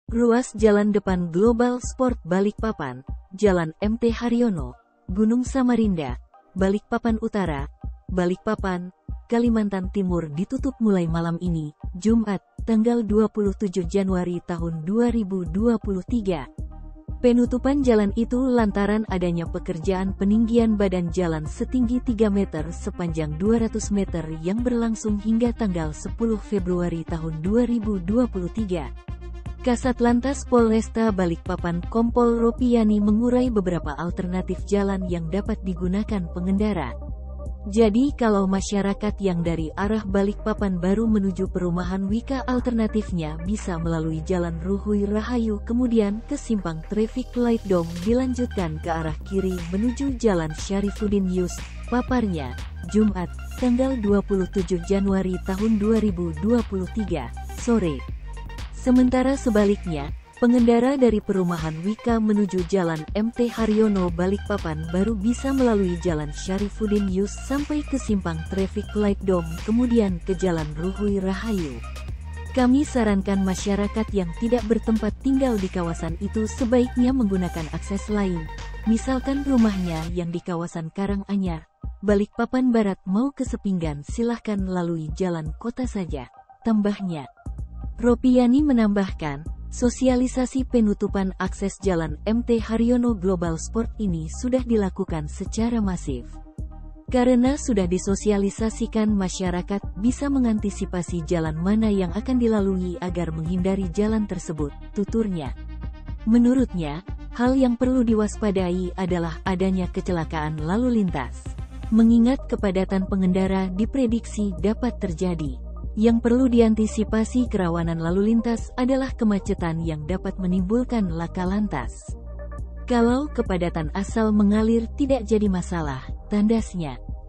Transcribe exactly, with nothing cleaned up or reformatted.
Ruas jalan depan Global Sport Balikpapan, Jalan M T Haryono, Gunung Samarinda, Balikpapan Utara, Balikpapan, Kalimantan Timur ditutup mulai malam ini, Jumat, tanggal dua puluh tujuh Januari tahun dua ribu dua puluh tiga. Penutupan jalan itu lantaran adanya pekerjaan peninggian badan jalan setinggi tiga meter sepanjang dua ratus meter yang berlangsung hingga tanggal sepuluh Februari tahun dua ribu dua puluh tiga. Kasatlantas Polresta Balikpapan Kompol Ropiani mengurai beberapa alternatif jalan yang dapat digunakan pengendara. Jadi kalau masyarakat yang dari arah Balikpapan baru menuju perumahan Wika, alternatifnya bisa melalui Jalan Ruhui Rahayu kemudian ke simpang Traffic Light Dome dilanjutkan ke arah kiri menuju Jalan Syarifuddin Yus, paparnya, Jumat, tanggal dua puluh tujuh Januari tahun dua ribu dua puluh tiga, sore. Sementara sebaliknya, pengendara dari perumahan Wika menuju Jalan M T Haryono Balikpapan baru bisa melalui Jalan Syarifuddin Yus sampai ke simpang Traffic Light Dome kemudian ke Jalan Ruhui Rahayu. Kami sarankan masyarakat yang tidak bertempat tinggal di kawasan itu sebaiknya menggunakan akses lain, misalkan rumahnya yang di kawasan Karanganyar, Balikpapan Barat mau ke Sepinggan silahkan lalui jalan kota saja, tambahnya. Ropiani menambahkan, sosialisasi penutupan akses Jalan M T Haryono Global Sport ini sudah dilakukan secara masif. Karena sudah disosialisasikan, masyarakat bisa mengantisipasi jalan mana yang akan dilalui agar menghindari jalan tersebut, tuturnya. Menurutnya, hal yang perlu diwaspadai adalah adanya kecelakaan lalu lintas. Mengingat kepadatan pengendara diprediksi dapat terjadi. Yang perlu diantisipasi kerawanan lalu lintas adalah kemacetan yang dapat menimbulkan laka lantas. Kalau kepadatan asal mengalir tidak jadi masalah, tandasnya.